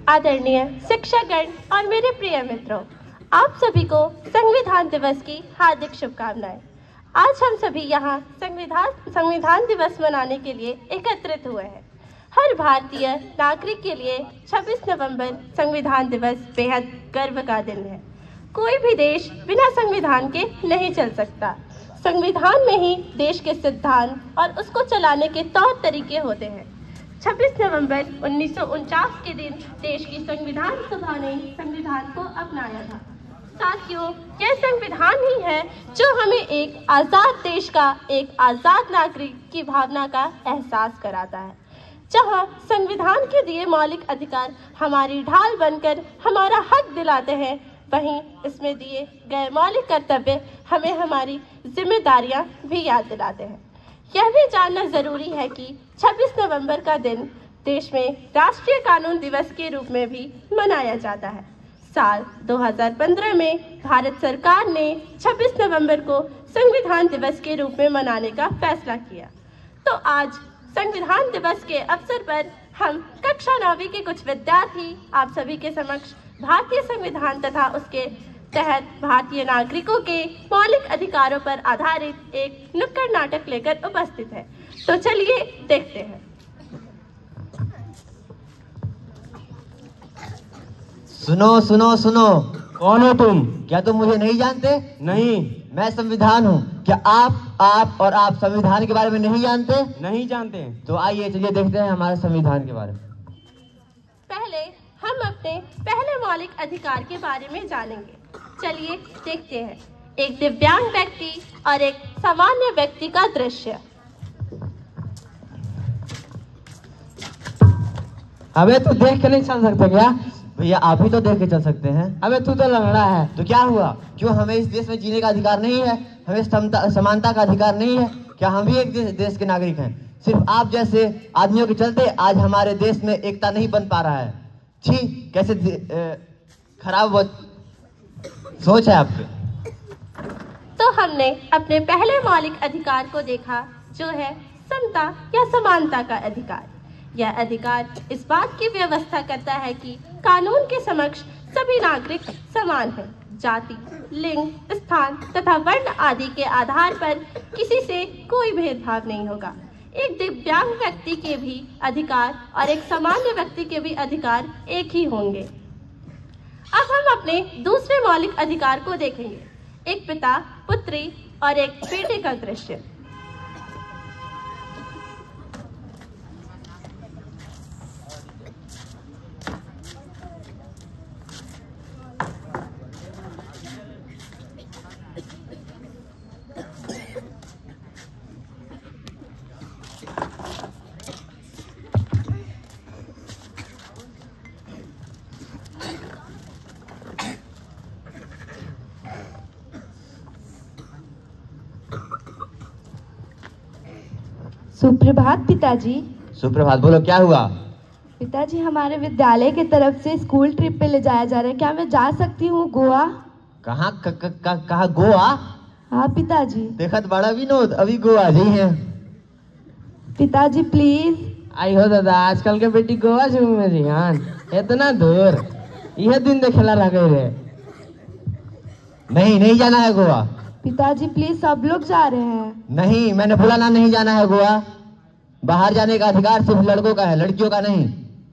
आदरणीय शिक्षकगण और मेरे प्रिय मित्रों, आप सभी को संविधान दिवस की हार्दिक शुभकामनाएं। आज हम सभी यहाँ संविधान दिवस मनाने के लिए एकत्रित हुए हैं। हर भारतीय नागरिक के लिए 26 नवंबर संविधान दिवस बेहद गर्व का दिन है। कोई भी देश बिना संविधान के नहीं चल सकता। संविधान में ही देश के सिद्धांत और उसको चलाने के तौर तरीके होते हैं। 26 नवंबर 1949 के दिन देश की संविधान सभा ने संविधान को अपनाया था। साथियों, यह संविधान ही है जो हमें एक आज़ाद देश का, एक आज़ाद नागरिक की भावना का एहसास कराता है। जहां संविधान के दिए मौलिक अधिकार हमारी ढाल बनकर हमारा हक दिलाते हैं, वहीं इसमें दिए गए मौलिक कर्तव्य हमें हमारी जिम्मेदारियां भी याद दिलाते हैं। यह भी जानना जरूरी है कि 26 नवंबर का दिन देश में राष्ट्रीय कानून दिवस के रूप में भी मनाया जाता है। साल 2015 में भारत सरकार ने 26 नवंबर को संविधान दिवस के रूप में मनाने का फैसला किया। तो आज संविधान दिवस के अवसर पर हम कक्षा 9वीं के कुछ विद्यार्थी आप सभी के समक्ष भारतीय संविधान तथा उसके तहत भारतीय नागरिकों के मौलिक अधिकारों पर आधारित एक नुक्कड़ नाटक लेकर उपस्थित है। तो चलिए देखते हैं। सुनो सुनो सुनो, कौन हो तुम? क्या तुम मुझे नहीं जानते? नहीं। मैं संविधान हूँ। क्या आप और आप संविधान के बारे में नहीं जानते? नहीं जानते। तो आइए चलिए देखते हैं हमारे संविधान के बारे में। पहले हम अपने पहले मौलिक अधिकार के बारे में जानेंगे। चलिए देखते हैं। एक दिव्यांग व्यक्ति और एक सामान्य व्यक्ति का दृश्य। अबे तू देख के नहीं चल सकते क्या? भैया आप ही तो देख के चल सकते हैं। अबे तू तो लंगड़ा है। तो क्या हुआ? क्यों हमें इस देश में जीने का अधिकार नहीं है? हमें समानता का अधिकार नहीं है? क्या हम भी एक देश के नागरिक हैं? सिर्फ आप जैसे आदमियों के चलते आज हमारे देश में एकता नहीं बन पा रहा है। छी, कैसे खराब सोच है आपकी। तो हमने अपने पहले मौलिक अधिकार को देखा, जो है समता या समानता का अधिकार। यह अधिकार इस बात की व्यवस्था करता है कि कानून के समक्ष सभी नागरिक समान हैं। जाति, लिंग, स्थान तथा वर्ण आदि के आधार पर किसी से कोई भेदभाव नहीं होगा। एक दिव्यांग व्यक्ति के भी अधिकार और एक सामान्य व्यक्ति के भी अधिकार एक ही होंगे। अब हम अपने दूसरे मौलिक अधिकार को देखेंगे। एक पिता, पुत्री और एक बेटे का दृश्य। सुप्रभात पिताजी। सुप्रभात। बोलो क्या हुआ? पिताजी, हमारे विद्यालय की तरफ से स्कूल ट्रिप पे ले जाया जा रहा है। क्या मैं जा सकती हूँ गोवा? कहाँ गोवा? हाँ पिताजी। देखा तो बड़ा विनोद, अभी गोवा जी है। पिताजी प्लीज। आई हो दादा, आजकल के बेटी गोवा से में रिहान इतना दूर यह दिन देखेला रह गए रे। नहीं जाना है गोवा। पिताजी प्लीज, सब लोग जा रहे हैं। नहीं, मैंने बोला ना नहीं जाना है गोवा। बाहर जाने का अधिकार सिर्फ लड़कों का है, लड़कियों का नहीं।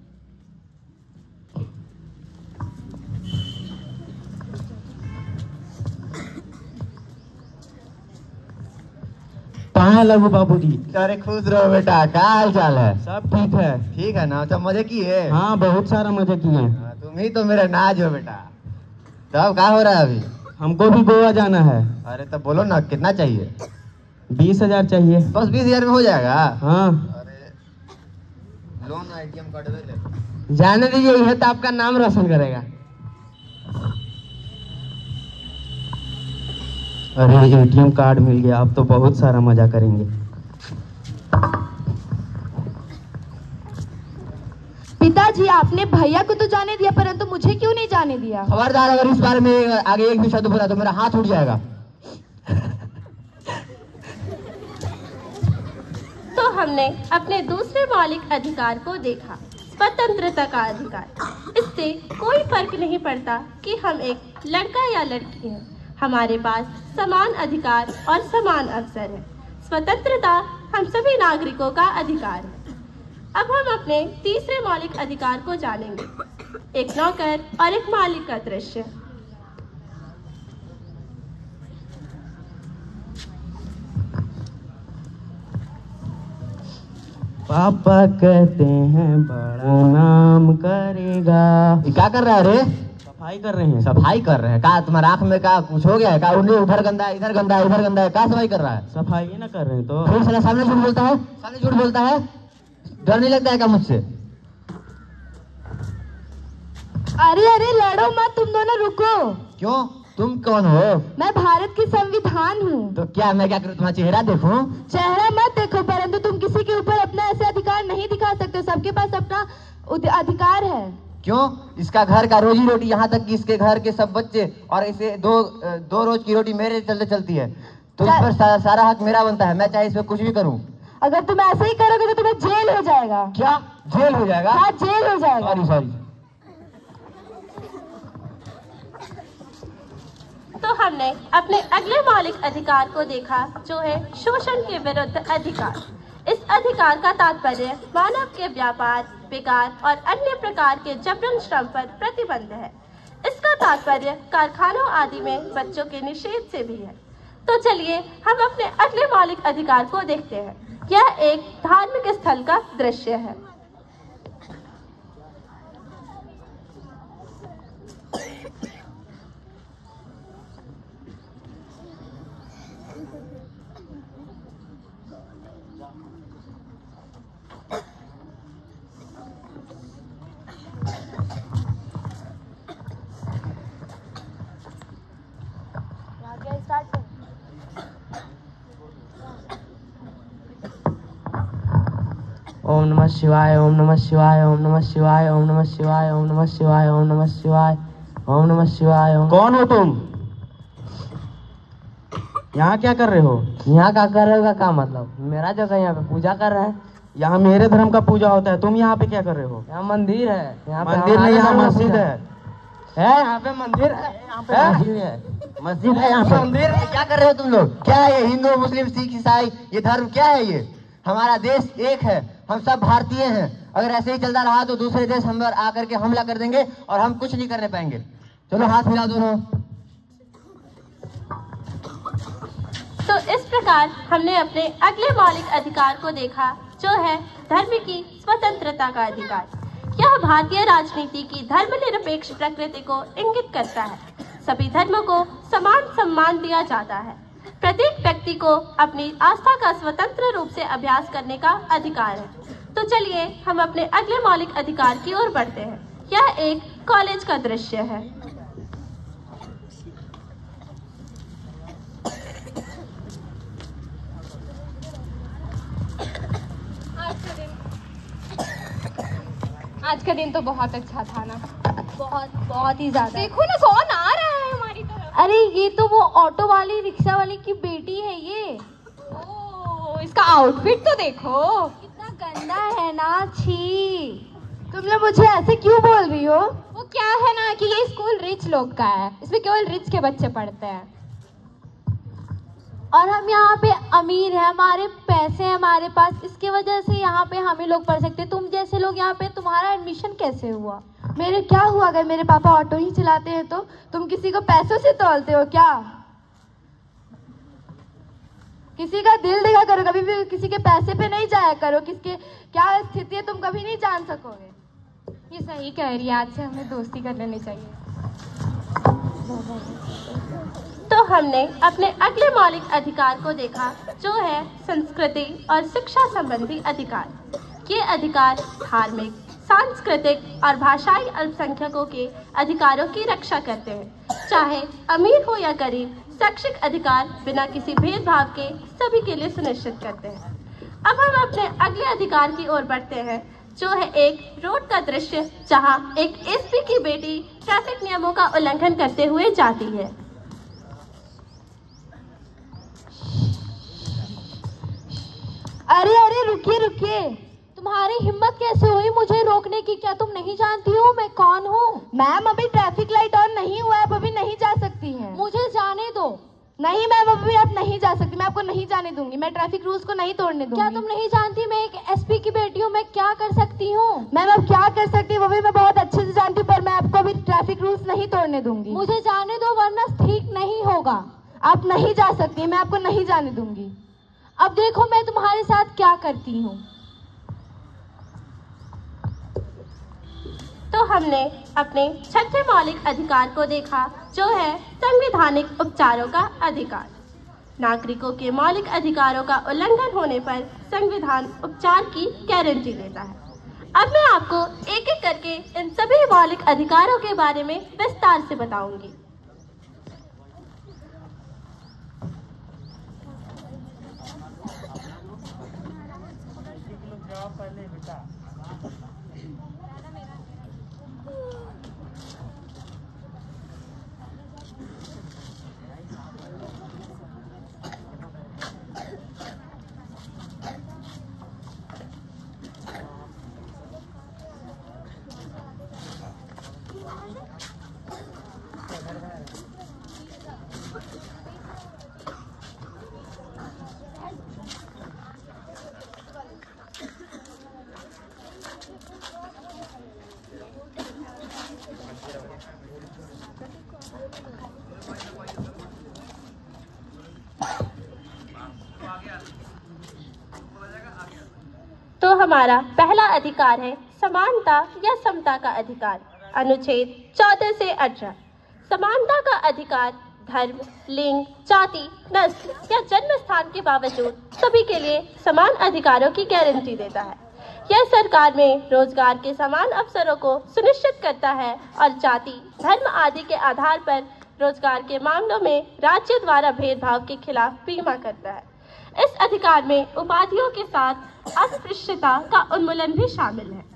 कहाँ है लघु बाबू जी? अरे खुश रहो बेटा, क्या हाल चाल है? सब ठीक है। ठीक है ना? तो मजे किए? हाँ, बहुत सारा मजे किए। तुम ही तो मेरे नाज हो बेटा। तब क्या हो रहा है अभी? हमको भी गोवा जाना है। अरे तब बोलो ना, कितना चाहिए? 20,000 चाहिए। बस 20,000 में हो जाएगा? हाँ। अरे लोन ATM कार्ड ले। जाने दीजिए, यह तो आपका नाम रोशन करेगा। अरे ATM कार्ड मिल गया, अब तो बहुत सारा मजा करेंगे। पिताजी, आपने भैया को तो जाने दिया, परंतु मुझे क्यों नहीं जाने दिया? खबरदार, अगर इस बारे में आगे एक भी शब्द बोला तो मेरा हाथ उठ जाएगा। तो हमने अपने दूसरे मौलिक अधिकार को देखा, स्वतंत्रता का अधिकार। इससे कोई फर्क नहीं पड़ता कि हम एक लड़का या लड़की हैं, हमारे पास समान अधिकार और समान अवसर है। स्वतंत्रता हम सभी नागरिकों का अधिकार है। अब हम अपने तीसरे मौलिक अधिकार को जानेंगे, एक नौकर और एक मालिक का दृश्य। पापा कहते हैं बड़ा नाम करेगा। ये क्या कर रहा है रे? सफाई कर रहे हैं। सफाई कर रहे हैं? का तुम्हारा आँख में का कुछ हो गया है? का उधर गंदा है, इधर गंदा है, इधर गंदा है, क्या सफाई कर रहा है? सफाई ही ना कर रहे हैं तो फिर साला सामने झूठ बोलता है, सामने झूठ बोलता है। डर नहीं लगता है क्या मुझसे? अरे अरे लड़ो मत, तुम दोनों रुको। क्यों? तुम कौन हो? मैं भारत की संविधान हूँ। तो क्या मैं क्या करूँ, तुम्हारा चेहरा देखूं? चेहरा मत देखो, परंतु तुम किसी के ऊपर अपना ऐसे अधिकार नहीं दिखा सकते। सबके पास अपना अधिकार है। क्यों? इसका घर का रोजी रोटी, यहाँ तक कि इसके घर के सब बच्चे और इसे दो रोज की रोटी मेरे चलते चलती है, तो इस पर सारा हक मेरा बनता है। मैं चाहे इस पर कुछ भी करूँ। अगर तुम ऐसे ही करोगे तो तुम्हें जेल हो जाएगा। क्या जेल हो जाएगा? हाँ, जेल हो जाएगा। Sorry sorry. तो हमने अपने अगले मौलिक अधिकार को देखा, जो है शोषण के विरुद्ध अधिकार। इस अधिकार का तात्पर्य मानव के व्यापार, बेकार और अन्य प्रकार के जबरन श्रम पर प्रतिबंध है। इसका तात्पर्य कारखानों आदि में बच्चों के निषेध से भी है। तो चलिए हम अपने अगले मौलिक अधिकार को देखते हैं। यह एक धार्मिक स्थल का दृश्य है। ओम नमः शिवाय, ओम नमः शिवाय, ओम नमः शिवाय, ओम नमः शिवाय, ओम नमः शिवाय, ओम नमः शिवाय, ओम नमः शिवाय। कौन हो तुम? यहाँ क्या कर रहे हो? यहाँ क्या कर रहे हो का क्या मतलब? मेरा जगह यहाँ पे पूजा कर रहा है। यहाँ मेरे धर्म का पूजा होता है, तुम यहाँ पे क्या कर रहे हो? यहाँ मंदिर है। यहाँ मंदिर नहीं, यहाँ मस्जिद है। यहाँ पे मंदिर है, यहाँ पे मस्जिद है। मस्जिद है, यहाँ पे मंदिर है। क्या कर रहे हो तुम लोग? क्या है ये? हिंदू, मुस्लिम, सिख, ईसाई, ये धर्म क्या है ये? हमारा देश एक है, हम सब भारतीय हैं। अगर ऐसे ही चलता रहा तो दूसरे देश हम पर आकर के हमला कर देंगे और हम कुछ नहीं करने पाएंगे। चलो हाथ मिला दोनों। तो इस प्रकार हमने अपने अगले मौलिक अधिकार को देखा, जो है धर्म की स्वतंत्रता का अधिकार। यह भारतीय राजनीति की धर्मनिरपेक्ष प्रकृति को इंगित करता है। सभी धर्मों को समान सम्मान दिया जाता है। प्रत्येक व्यक्ति को अपनी आस्था का स्वतंत्र रूप से अभ्यास करने का अधिकार है। तो चलिए हम अपने अगले मौलिक अधिकार की ओर बढ़ते हैं। यह एक कॉलेज का दृश्य है। आज का दिन तो बहुत अच्छा था ना। बहुत ही ज्यादा। देखो ना कौन आ रहा है हमारी तरफ। अरे ये तो वो ऑटो वाली, रिक्शा वाली की बेटी है ये। ओह, इसका आउटफिट तो देखो कितना गंदा है ना। छी, तुम लोग मुझे ऐसे क्यों बोल रही हो? वो क्या है ना कि ये स्कूल रिच लोग का है, इसमें केवल रिच के बच्चे पढ़ते हैं। और हम यहाँ पे अमीर हैं, हमारे पैसे हैं हमारे पास, इसके वजह से यहाँ पे हम ही लोग पढ़ सकते हैं। तुम जैसे लोग यहाँ पे, तुम्हारा एडमिशन कैसे हुआ? मेरे क्या हुआ? अगर मेरे पापा ऑटो ही चलाते हैं तो तुम किसी को पैसों से तौलते हो क्या? किसी का दिल देखा करो, कभी भी किसी के पैसे पे नहीं जाया करो। किसके क्या स्थिति है तुम कभी नहीं जान सकोगे। ये सही कह रही है, आज से हमें दोस्ती कर लेनी चाहिए। तो हमने अपने अगले मौलिक अधिकार को देखा, जो है संस्कृति और शिक्षा संबंधी अधिकार। ये अधिकार धार्मिक, सांस्कृतिक और भाषाई अल्पसंख्यकों के अधिकारों की रक्षा करते हैं। चाहे अमीर हो या गरीब, शैक्षिक अधिकार बिना किसी भेदभाव के सभी के लिए सुनिश्चित करते हैं। अब हम अपने अगले अधिकार की ओर बढ़ते हैं, जो है एक रोड का दृश्य, जहां एक एसपी की बेटी ट्रैफिक नियमों का उल्लंघन करते हुए जाती है। अरे अरे रुकिए रुकिए, तुम्हारी हिम्मत कैसे हुई मुझे रोकने की? क्या तुम नहीं जानती हो मैं कौन हूँ? मैम अभी ट्रैफिक लाइट ऑन नहीं हुआ है, अभी नहीं जा सकती हैं। मुझे जाने दो। नहीं मैम अभी आप नहीं जा सकती, मैं आपको नहीं जाने दूंगी, मैं ट्रैफिक रूल्स को नहीं तोड़ने दूंगी। क्या तुम नहीं जानती मैं एक एसपी की बेटी हूँ, मैं क्या कर सकती हूँ? मैम आप क्या कर सकती है वो भी मैं बहुत अच्छे से जानती हूँ, पर मैं आपको अभी ट्रैफिक रूल्स नहीं तोड़ने दूंगी। मुझे जाने दो वरना ठीक नहीं होगा। आप नहीं जा सकती, मैं आपको नहीं जाने दूंगी। अब देखो मैं तुम्हारे साथ क्या करती हूँ। तो हमने अपने छठे मौलिक अधिकार को देखा, जो है संवैधानिक उपचारों का अधिकार। नागरिकों के मौलिक अधिकारों का उल्लंघन होने पर संविधान उपचार की गारंटी देता है। अब मैं आपको एक एक करके इन सभी मौलिक अधिकारों के बारे में विस्तार से बताऊंगी। तो हमारा पहला अधिकार है समानता या समता का अधिकार। अनुच्छेद 14 से 18। समानता का अधिकार धर्म, लिंग, जाति, नस्ल या जन्म स्थान के बावजूद सभी के लिए समान अधिकारों की गारंटी देता है। यह सरकार में रोजगार के समान अवसरों को सुनिश्चित करता है और जाति, धर्म आदि के आधार पर रोजगार के मामलों में राज्य द्वारा भेदभाव के खिलाफ बीमा करता है। इस अधिकार में उपाधियों के साथ अस्पृश्यता का उन्मूलन भी शामिल है।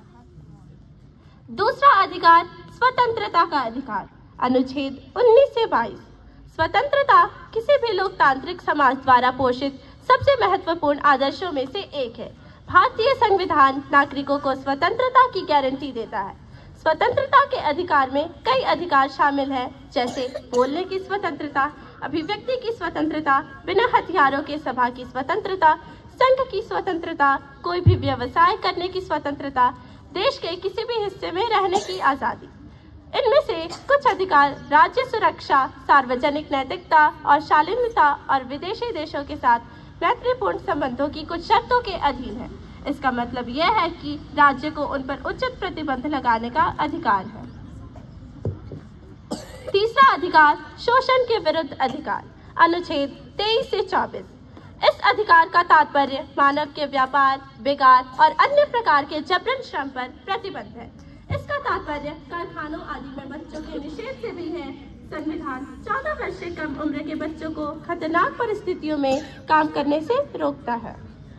दूसरा अधिकार स्वतंत्रता का अधिकार। अनुच्छेद 19 से 22। स्वतंत्रता किसी भी लोकतांत्रिक समाज द्वारा पोषित सबसे महत्वपूर्ण आदर्शों में से एक है। भारतीय संविधान नागरिकों को स्वतंत्रता की गारंटी देता है। स्वतंत्रता के अधिकार में कई अधिकार शामिल हैं, जैसे बोलने की स्वतंत्रता, अभिव्यक्ति की स्वतंत्रता, बिना हथियारों के सभा की स्वतंत्रता, संघ की स्वतंत्रता, कोई भी व्यवसाय करने की स्वतंत्रता, देश के किसी भी हिस्से में रहने की आज़ादी। इनमें से कुछ अधिकार राज्य सुरक्षा, सार्वजनिक नैतिकता और शालीनता और विदेशी देशों के साथ मैत्रीपूर्ण संबंधों की कुछ शर्तों के अधीन है। इसका मतलब यह है कि राज्य को उन पर उचित प्रतिबंध लगाने का अधिकार है। तीसरा अधिकार शोषण के विरुद्ध अधिकार। अनुच्छेद 23 से 24। इस अधिकार का तात्पर्य मानव के व्यापार, बेगार और अन्य प्रकार के जबरन श्रम पर प्रतिबंध है। इसका तात्पर्य कारखानों आदि में बच्चों के निषेध से भी है। संविधान 14 वर्ष से कम उम्र के बच्चों को खतरनाक परिस्थितियों में काम करने से रोकता है।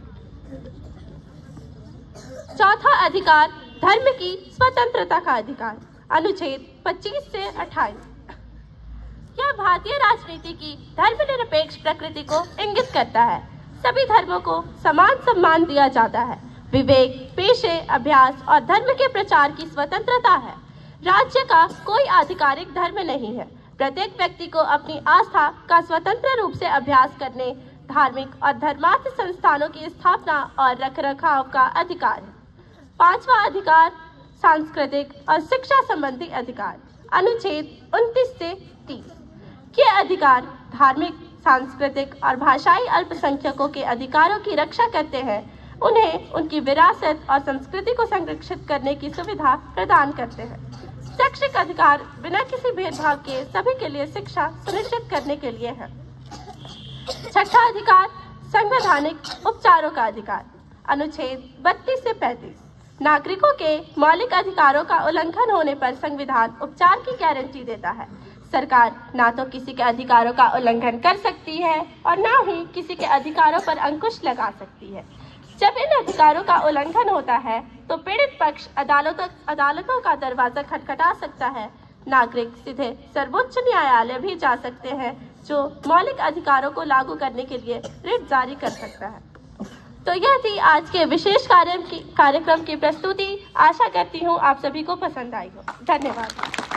चौथा अधिकार धर्म की स्वतंत्रता का अधिकार। अनुच्छेद 25 से 28। यह भारतीय राजनीति की धर्मनिरपेक्ष प्रकृति को इंगित करता है। सभी धर्मों को समान सम्मान दिया जाता है। विवेक, पेशे, अभ्यास और धर्म के प्रचार की स्वतंत्रता है। राज्य का कोई आधिकारिक धर्म नहीं है। प्रत्येक व्यक्ति को अपनी आस्था का स्वतंत्र रूप से अभ्यास करने, धार्मिक और धर्मार्थ संस्थानों की स्थापना और रखरखाव का अधिकार है। पांचवा अधिकार सांस्कृतिक और शिक्षा संबंधी अधिकार। अनुच्छेद 29 से 30। ये अधिकार धार्मिक, सांस्कृतिक और भाषाई अल्पसंख्यकों के अधिकारों की रक्षा करते हैं। उन्हें उनकी विरासत और संस्कृति को संरक्षित करने की सुविधा प्रदान करते हैं। शैक्षिक अधिकार बिना किसी भेदभाव के सभी के लिए शिक्षा सुनिश्चित करने के लिए है। छठा अधिकार संवैधानिक उपचारों का अधिकार। अनुच्छेद 32 से 35। नागरिकों के मौलिक अधिकारों का उल्लंघन होने पर संविधान उपचार की गारंटी देता है। सरकार ना तो किसी के अधिकारों का उल्लंघन कर सकती है और ना ही किसी के अधिकारों पर अंकुश लगा सकती है। जब इन अधिकारों का उल्लंघन होता है तो पीड़ित पक्ष अदालतों का दरवाजा खटखटा सकता है। नागरिक सीधे सर्वोच्च न्यायालय भी जा सकते हैं, जो मौलिक अधिकारों को लागू करने के लिए रिट जारी कर सकता है। तो यह थी आज के विशेष कार्यक्रम की प्रस्तुति। आशा करती हूँ आप सभी को पसंद आई हो। धन्यवाद।